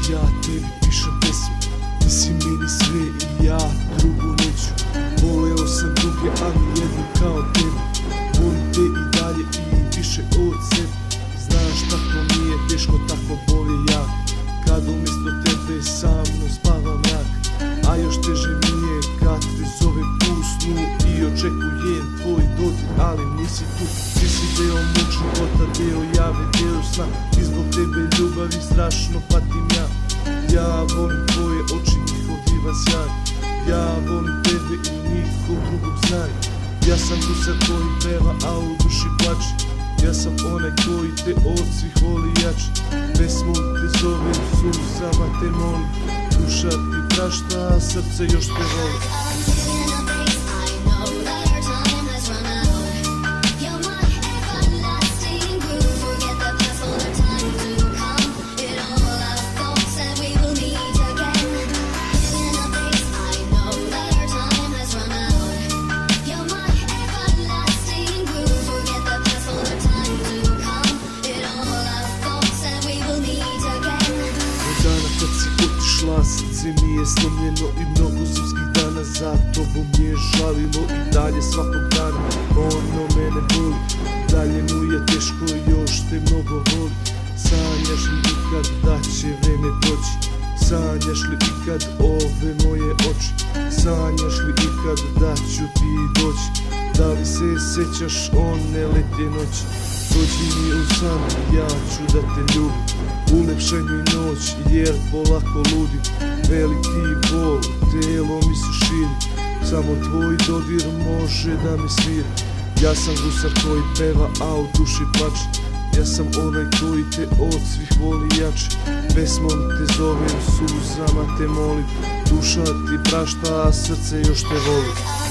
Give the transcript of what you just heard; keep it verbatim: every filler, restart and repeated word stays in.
ja tebi pišem pesmu. Ti si meni sve i ja drugu neću. Voleo sam druge, ali jednu kao tebi. Volim te i dalje i više od sebe. Znaš tako mi je teško, tako boli jak, kad umjesto tebe sa mnom spavam jak. A još teže mi je kad te zovem u snu i očekujem tvoj dodir, ali nisi tu. Ti si deo mog života, deo jave, deo sna, i zbog tebe ljubavi strašno patim ja. Ja volim tvoje oči, njihov divan sjaj. Ja volim tebe i nikog drugog znaj. Ja sam gusar koji peva, a u duši plače. Ja sam onaj koji te od svih voli jače. Pesmom te zovem, suzama te molim. Duša ti prašta, a srce još te voli. Srce mi je slomljeno i mnogo zimskih dana za tobom je žalilo i dalje svakog dana. Ono mene boli, dalje mu je teško, još te mnogo voli. Sanjaš li ikad da će vreme doći? Sanjaš li ikad ove moje oči? Sanjaš li ikad da ću ti doći? Da li se sećaš one letnje noći? Dođi mi u san, ja ću da te ljubim. Ulepšaj mi noć jer polako ludim. Veliki bol, telo mi se širi. Samo tvoj dodir može da me smiri. Ja sam gusar koji peva, a u duši plače. Ja sam onaj koji te od svih voli jače. Pesmom te zovem, suzama te molim. Duša ti prašta, a srce još te voli.